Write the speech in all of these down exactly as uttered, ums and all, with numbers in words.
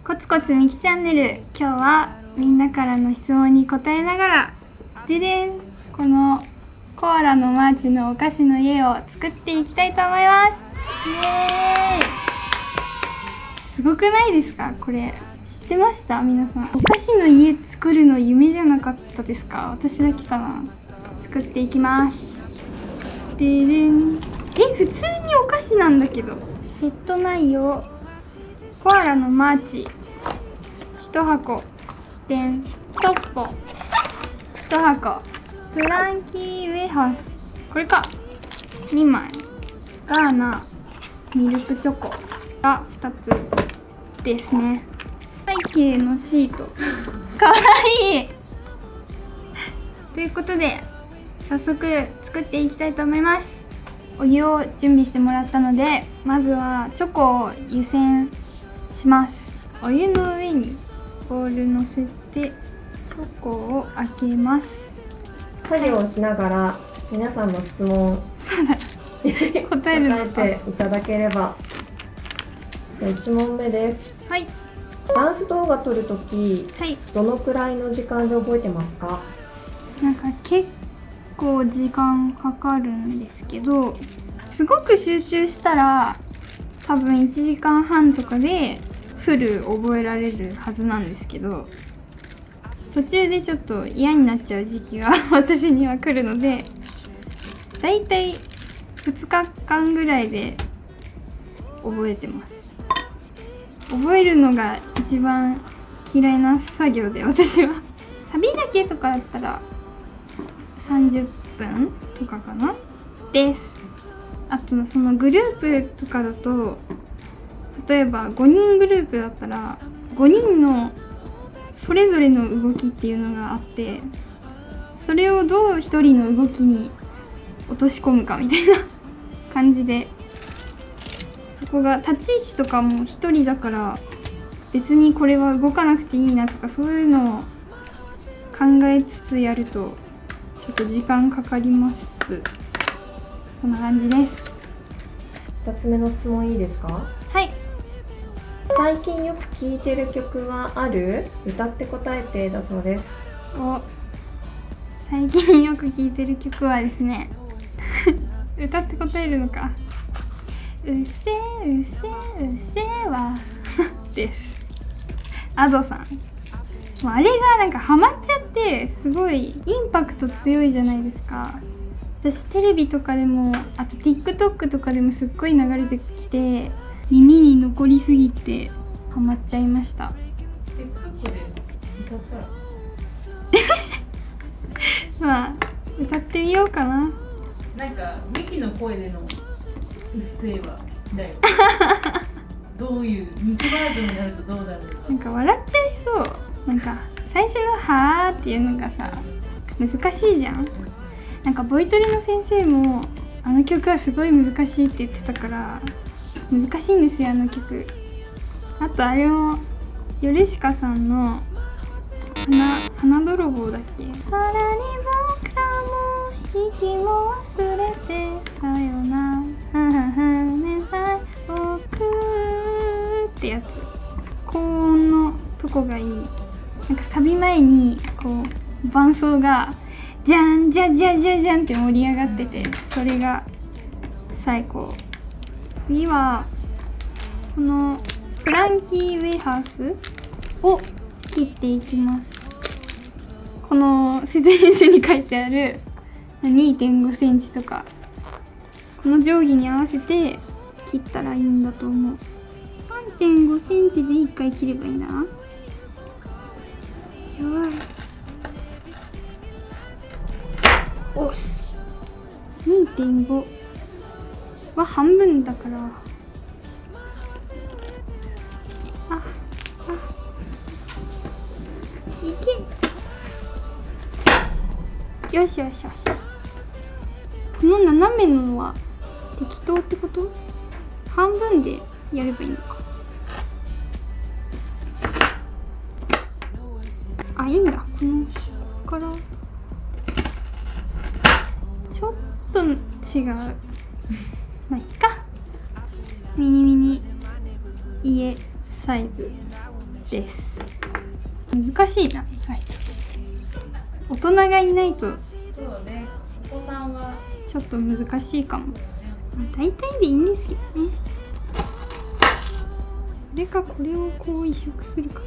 コツコツミキチャンネル、今日はみんなからの質問に答えながらででんこのコアラのマーチのお菓子の家を作っていきたいと思います。イエーイ、すごくないですか？これ知ってました？皆さん、お菓子の家作るの夢じゃなかったですか？私だけかな。作っていきます。ででん、え、普通にお菓子なんだけど。セット内容、コアラのマーチいちはこ、でん、トッポいちはこ、フランキーウェハースこれかにまい、ガーナミルクチョコがふたつですね。背景のシートかわいいということで早速作っていきたいと思います。お湯を準備してもらったので、まずはチョコを湯煎します。お湯の上にボウルのせてチョコを開けます。 作業をしながら皆さんの質問そうだ答えるのか答えていただければ。じゃあいち問目です。 はい。 ダンス動画撮るとき、 はい、 どのくらいの時間で覚えてますか？ なんか結構時間かかるんですけど、すごく集中したら多分いちじかんはんとかでフル覚えられるはずなんですけど、途中でちょっと嫌になっちゃう時期が私には来るので、だいたいふつかかんぐらいで覚えてます。覚えるのが一番嫌いな作業で、私はサビだけとかだったらさんじゅっぷんとかかなです。あとそのグループとかだと、例えばごにんグループだったらごにんのそれぞれの動きっていうのがあって、それをどうひとりの動きに落とし込むかみたいな感じで、そこが立ち位置とかもひとりだから別にこれは動かなくていいなとか、そういうのを考えつつやるとちょっと時間かかります。そんな感じです。 ふたつめの質問いいですか？ はい。 最近よく聴いてる曲はある？歌って答えてだそうです。 お、最近よく聴いてる曲はですね歌って答えるのか。うっせーうっせーうっせーはです。アドさん、もうあれがなんかハマっちゃって、すごいインパクト強いじゃないですか。私テレビとかでも、あと TikTok とかでもすっごい流れてきて、耳に残りすぎてハマっちゃいました。まあ歌ってみようかな。 なんかミキの声でのうっせぇわだよどういうミキバージョンになるとどうなるのか。 なんか笑っちゃいそう。なんか最初の「はー」っていうのがさ難しいじゃん。なんかボイトレの先生もあの曲はすごい難しいって言ってたから、難しいんですよあの曲。あとあれもヨルシカさんの花花泥棒だっけ。空に僕らも息も忘れてさよならねさ僕ってやつ。高音のとこがいい。なんかサビ前にこう伴奏がじゃんじゃじゃじゃじゃんって盛り上がってて、それが最高。次はこのフランキーウェハースを切っていきます。この説明書に書いてある にてんごセンチとか、この定規に合わせて切ったらいいんだと思う。さんてんごセンチでいっかい切ればいいんだな。やばい。おし にてんご は半分だから、ああいけ、よしよしよし。この斜めのは適当ってこと？半分でやればいいのか。あ、いいんだ。このここからちょっと違うまあいいか。ミニミニ家サイズです。難しいな、はい、大人がいないとそうね、お子さんはちょっと難しいかも。大体でいいんですよね。それかこれをこう移植するか。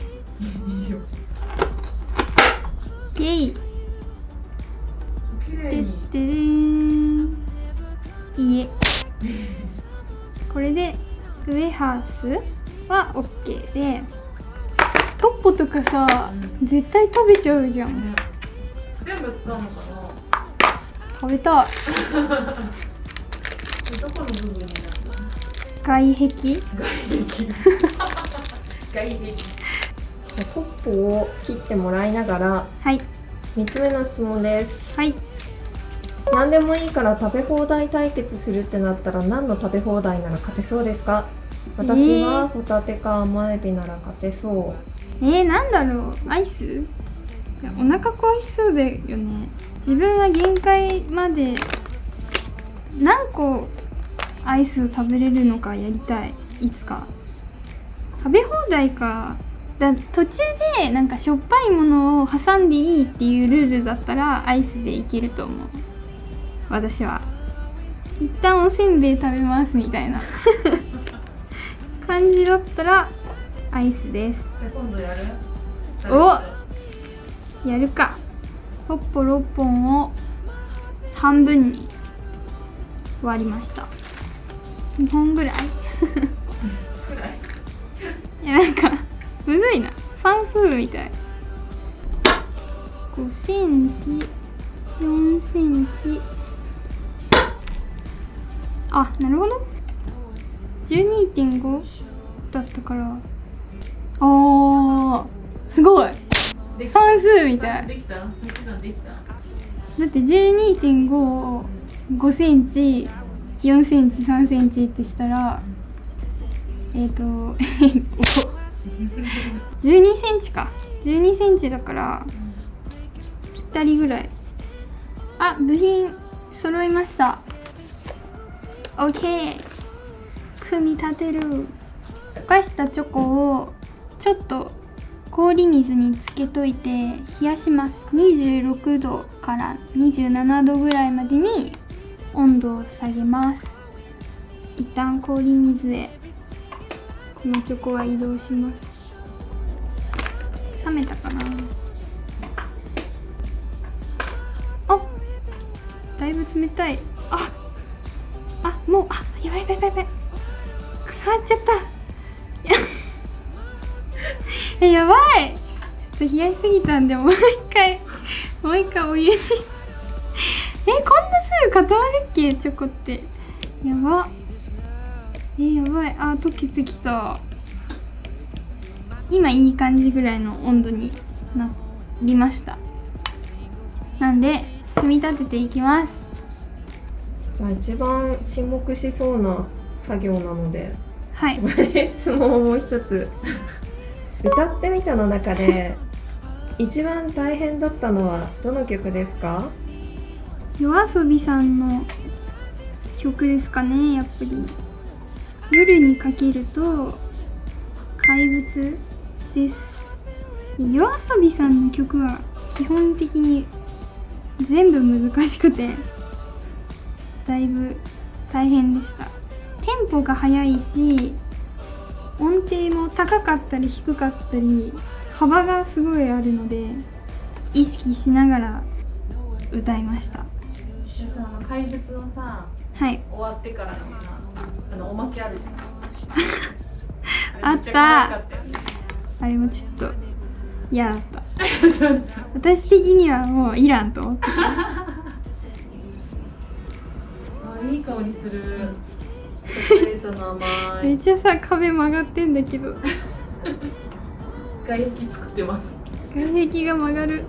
イエイ。 綺麗でにってれーん。いえ。これでウエハースは オーケー で、トッポとかさ、 うん、 絶対食べちゃうじゃん。 ね、全部使うのかな。 食べたい。 どこの部分になるの？ 外壁。 外壁。外壁。 トッポを切ってもらいながら、 はい。 みっつめの質問です。 はい。 何でもいいから食べ放題対決するってなったら何の食べ放題なら勝てそうですか？私はホタテか甘エビなら勝てそう。 えー、なんだろう、アイス？いや、お腹壊しそうだよね。自分は限界まで何個アイスを食べれるのかやりたい。いつか食べ放題か。だ途中でなんかしょっぱいものを挟んでいいっていうルールだったらアイスでいけると思う。私は一旦おせんべい食べますみたいな感じだったらアイスです。 じゃあ今度やる？ お、やるか。トッポろっぽんを半分に割りました。にほんぐらいくらい。 いや、なんかむずいな、算数みたい。ごセンチ、よんセンチ。あ、なるほど。じゅうにてんご だったから。あー、すごい。算数みたい。 できた？足し算できた？ だって じゅうにてんご をごセンチ、よんセンチ、さんセンチってしたら、えっ、ー、とじゅうにセンチか。じゅうにセンチだからぴったりぐらい。あ、部品揃いました。 OK。 組み立てる。溶かしたチョコをちょっと氷水につけといて冷やします。にじゅうろくどからにじゅうななどぐらいまでに温度を下げます。一旦氷水へこのチョコは移動します。冷めたかなあ、だいぶ冷たい。ああ、もう、あ、やばいやばいやばいやばい、固まっちゃったえ、やばい。ちょっと冷やしすぎたんで、もう一回もう一回お湯にえ、こんなすぐ固まるっけ、チョコって。やば。え、やばい。あ、溶けてきた。今いい感じぐらいの温度になりました。なんで組み立てていきます。 じゃあ一番沈黙しそうな作業なので、 はい、 質問をもう一つ歌ってみたの中で一番大変だったのはどの曲ですか？ YOASOBIさんの曲ですかね。やっぱり夜にかけると怪物です。YOASOBIさんの曲は基本的に全部難しくてだいぶ大変でした。テンポが速いし、音程も高かったり低かったり幅がすごいあるので意識しながら歌いました。 あの怪物のさ、 はい、 終わってからのさ、あのおまけあるじゃん。 あったあれもちょっと嫌だった私的にはもういらんと思ってあ、いい香りする。チョコレートの甘い。 めっちゃさ、壁曲がってんだけど外壁作ってます。 外壁が曲がる。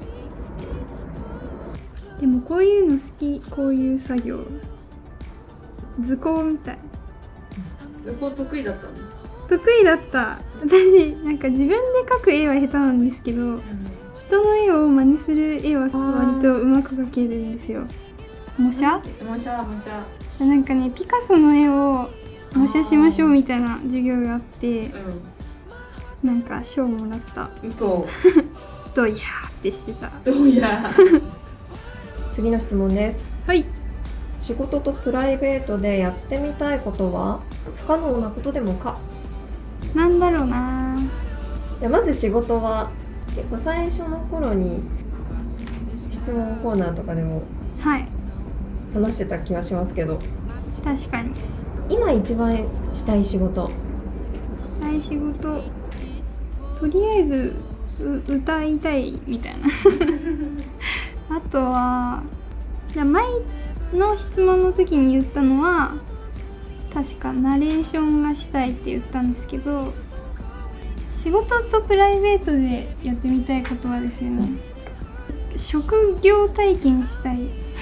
でもこういうの好き。こういう作業図工みたい。 図工得意だったの？ 得意だった。私なんか自分で描く絵は下手なんですけど、うん、人の絵を真似する絵は割とうまく描けるんですよ。模写模写模写なんかね、ピカソの絵を模写しましょうみたいな授業があって、 なんか賞もらった。 嘘。 どうやーってしてた。 どうや。 次の質問です。 はい。 仕事とプライベートでやってみたいことは不可能なことでもか。 なんだろうな。 いやまず仕事は結構最初の頃に質問コーナーとかでもはい。 話してた気がしますけど、 確かに。 今一番したい仕事。 したい仕事。とりあえずう歌いたいみたいな。あとは、じゃあ前の質問の時に言ったのは確かナレーションがしたいって言ったんですけど、仕事とプライベートでやってみたいことはですよね、職業体験したい。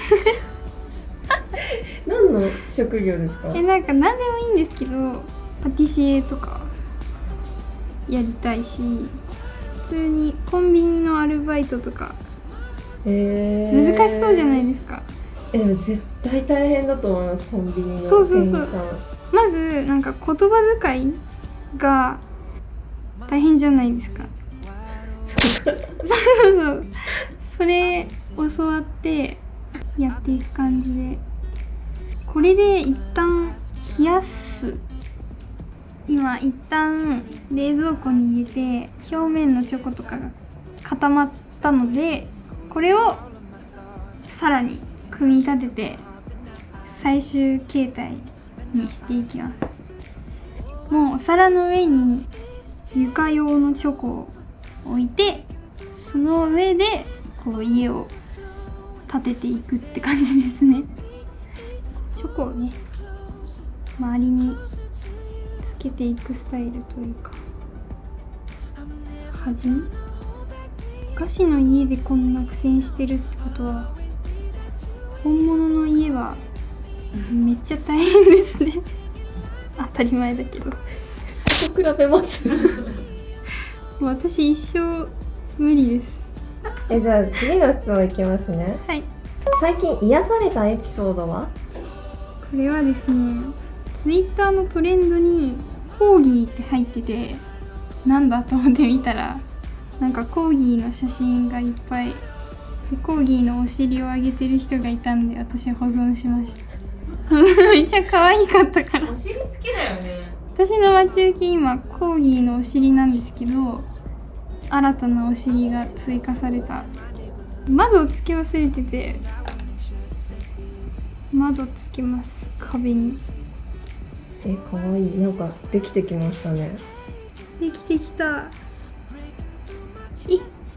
何の職業ですか？ え、なんか何でもいいんですけど、パティシエとかやりたいし、普通にコンビニのアルバイトとか。 えー、 難しそうじゃないですか。 えでも絶対大変だと思います、コンビニの店員さん。 そうそうそう。まずなんか言葉遣いが大変じゃないですか。そうそうそう。それ教わってやっていく感じで、これで一旦冷やす。今一旦冷蔵庫に入れて表面のチョコとかが固まったので、これをさらに組み立てて最終形態にしていきます。もうお皿の上に床用のチョコを置いて、その上でこう家を建てていくって感じですね。チョコをね、周りにつけていくスタイルというか、端にお菓子の家でこんな苦戦してるってことは、本物の家はめっちゃ大変ですね。当たり前だけど。 と比べます。 私一生無理です。 えじゃあ次の質問いきますね。 はい。 最近癒されたエピソードは？ これはですね、ツイッターのトレンドにコーギーって入ってて、なんだと思って見たら、なんかコーギーの写真がいっぱいで、コーギーのお尻を上げてる人がいたんで、私は保存しました。めっちゃ可愛かったから。 お尻好きだよね。 私の待ち受け今コーギーのお尻なんですけど、新たなお尻が追加された。窓をつけ忘れてて、窓つけます、壁に。 え可愛い。なんかできてきましたね。 できてきた。え、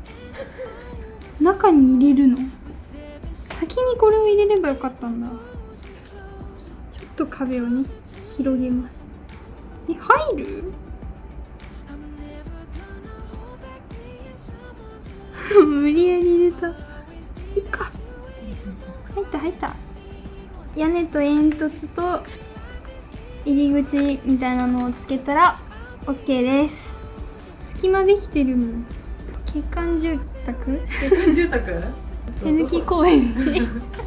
中に入れるの？先にこれを入れればよかったんだ。ちょっと壁をね、広げます。え、入る？無理やり入れた。いいか。入った入った。屋根と煙突と入り口みたいなのをつけたら OK です。隙間できてるもん。景観住宅？ 景観住宅？ 手抜き公園ね。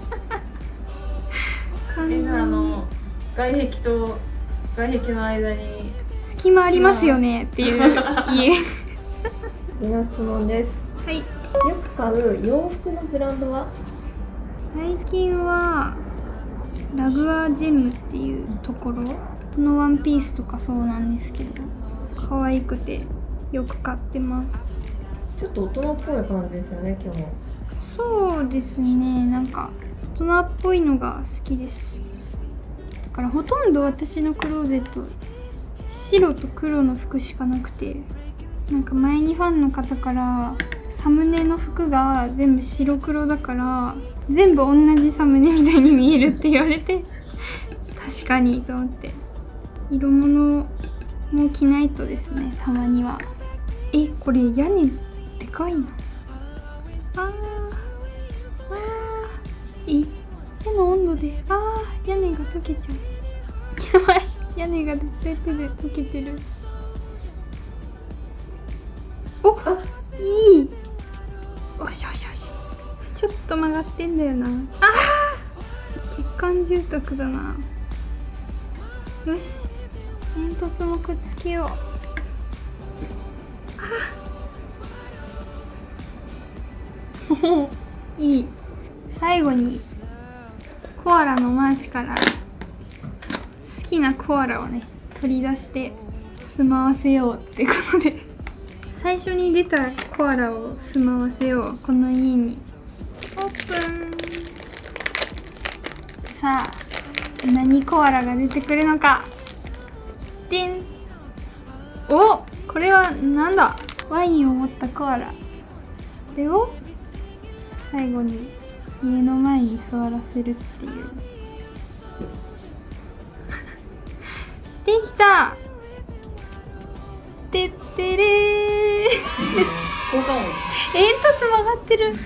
え、あの外壁と外壁の間に隙間ありますよねっていう家。 次の質問です。 はい。 よく買う洋服のブランドは？ 最近はラグアジェムっていうところのワンピースとかそうなんですけど、可愛くてよく買ってます。 ちょっと大人っぽい感じですよね、今日も。 そうですね、なんか大人っぽいのが好きです。だからほとんど私のクローゼット白と黒の服しかなくて、なんか前にファンの方からサムネの服が全部白黒だから全部同じサムネみたいに見えるって言われて、確かにと思って、色物も着ないとですね、たまには。え、これ屋根でかいな。あーあー、え、手の温度で、あー、屋根が溶けちゃう。やばい、屋根が絶対手で溶けてる。お、あ、いい。おしよしよし。ちょっと曲がってんだよな。あー、欠陥住宅だな。よし、煙突もくっつけよう。 いい。最後にコアラのマーチから好きなコアラをね取り出して住まわせようってことで最初に出たコアラを住まわせよう。この家にオープン。さあ何コアラが出てくるのか。でん。お、これはなんだ。ワインを持ったコアラ。でを最後に家の前に座らせるっていうできた。てってれー効果音。 煙突曲がってる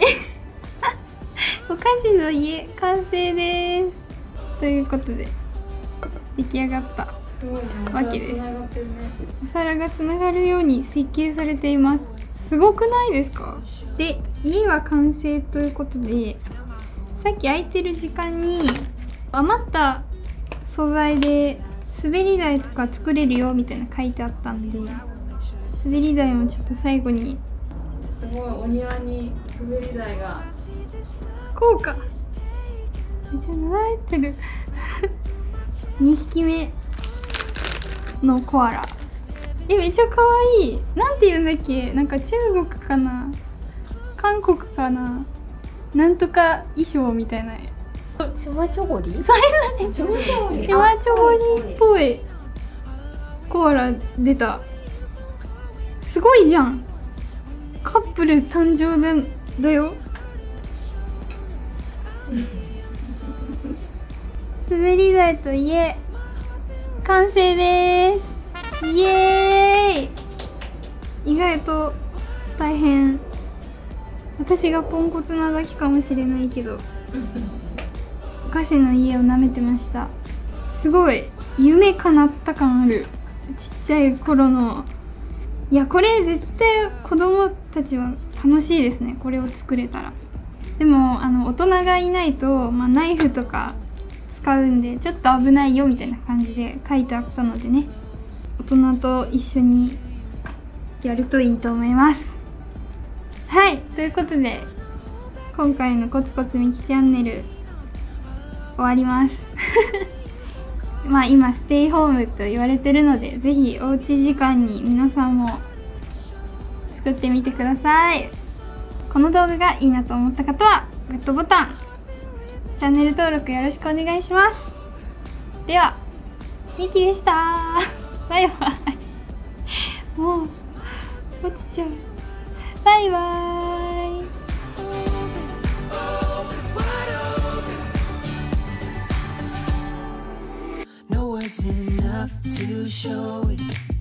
お菓子の家完成ですということで出来上がったすごいね。 わけです。 繋がってるね。 お皿がつながるように設計されています。すごくないですか？で、家は完成ということで、さっき空いてる時間に余った素材で滑り台とか作れるよみたいな書いてあったんで、滑り台もちょっと最後にすごい、お庭に滑り台が。 こうか。めっちゃ習えてるにひきめのコアラ。え、めっちゃ可愛い。なんて言うんだっけ。なんか中国かな韓国かな、なんとか衣装みたいな。 チマチョゴリ？ それだね。 チマチョゴリ。 チマチョゴリっぽいコアラ出た。すごいじゃん。カップル誕生だだよ。滑り台と家完成です。イエーイ。意外と大変。私がポンコツなだけかもしれないけどお菓子の家を舐めてました。すごい夢叶った感ある。ちっちゃい頃の。いや、これ絶対子供たちは楽しいですね、これを作れたら。でもあの大人がいないと、まあ、ナイフとか使うんでちょっと危ないよみたいな感じで書いてあったのでね、大人と一緒にやるといいと思います。はい、ということで今回のコツコツミキチャンネル終わりますまあ今ステイホームと言われてるので、ぜひおうち時間に皆さんも作ってみてください。この動画がいいなと思った方はグッドボタン、チャンネル登録よろしくお願いします。ではミキでした。バイバイ。もう落ちちゃう。バイバーイ。 No words enough to show it.